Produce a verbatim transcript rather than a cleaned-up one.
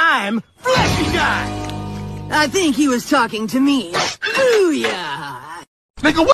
I'm Fleshy Guy! I think he was talking to me. Booyah! Nigga, what?